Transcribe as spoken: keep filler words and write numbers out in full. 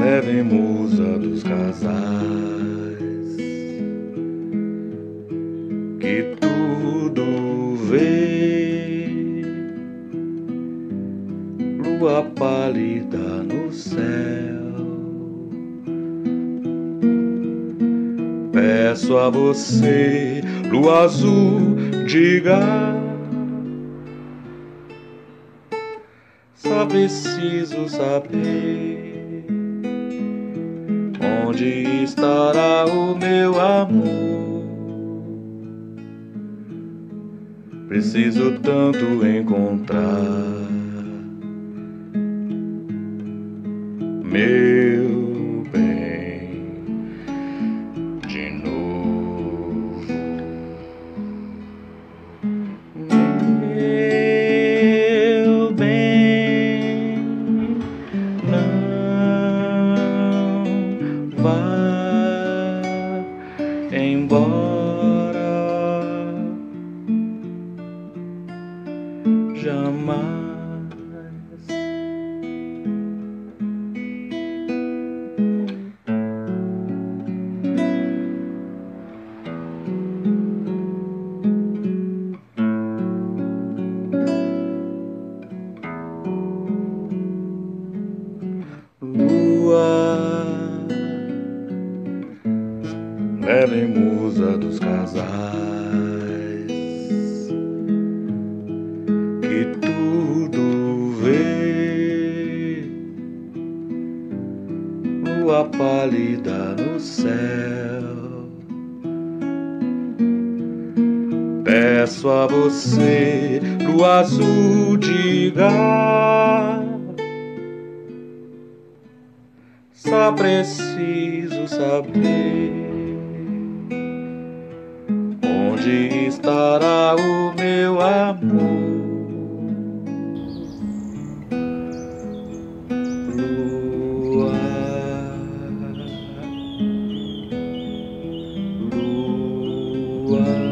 leve musa dos casais, que tudo vê, lua pálida no céu. Peço a você, lua azul, diga, só preciso saber onde estará o meu amor. Preciso tanto encontrar meu bem de novo. Meu bem, não vá embora jamais. Lua, leve musa dos casais, que tudo vê, lua pálida no céu. Peço a você, lua azul, diga, só preciso saber onde estará o meu amor. Lua, lua.